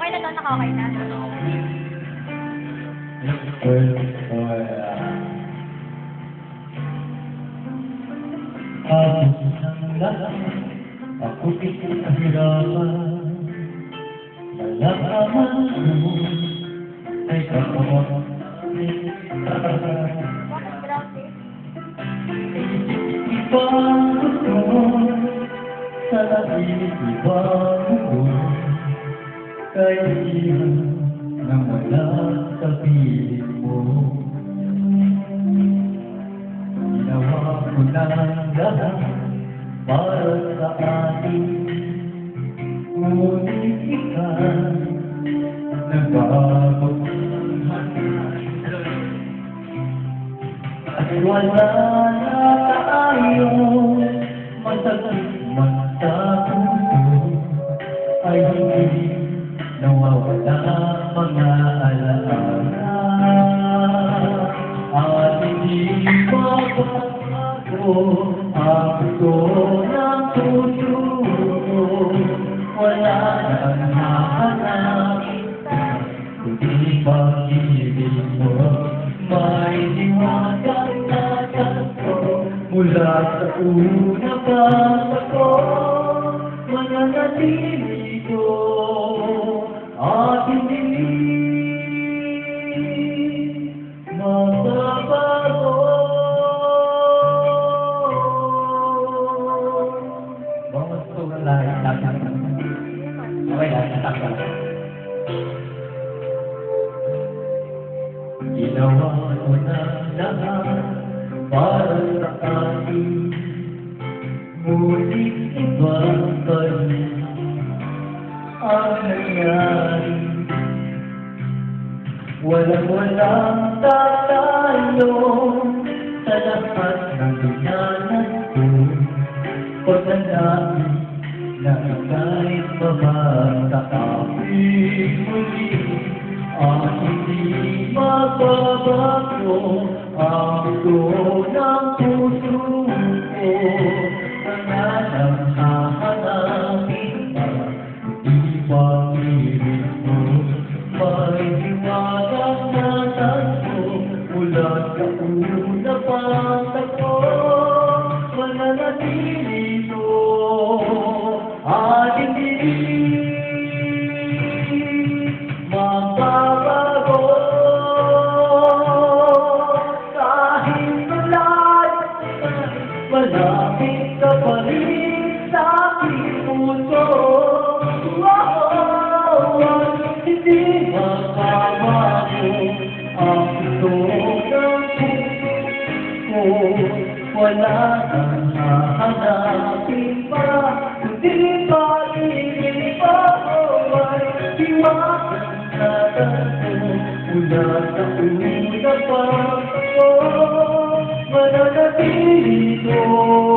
Okay na to, naka-okay na. Tapos ng lahat, ako pinahirapan. Malakaman mo ay kapawag. Bakit grabe? Ibang gusto sa labis, ibang gusto kaibigan na wala sa pilit mo. Ginawa ko ng lahat para sa atin, ngunit ikaw nagbago at wala na tayong masakit man sa puso ay hindi nawawala mga alaala at hindi mababago ang gusto ng puso wala nang hahanapin kundi pag-ibig mo may diwagang natanto mula sa una pa ako mananatili ko at hindi mababago. Mga gusto na lang natin. Okay lang, natakal. Ginawa ko na lahat para sa atin, ngunit iba pa rin ang nangyari. Walang tatalo sa lahat ng dinanas ko. Pagkanabi na ika'y babasa aking muli, ang hindi magbabago ang gusto ng puso ko. Nangalang hahanapin pa, hindi pag-ibig mo. May hiwagang natanto mula sa una pang ako. Mananatili ko at hindi magbabago. Kahit malayo ka, malapit ka pa rin sa aking puso. Hindi magbabago ang gusto ng puso ko. Wala nang hahanapin pa, kundi pag-ibig pa o ay hiwagang natanto mula sa una pa ako mananatili ko.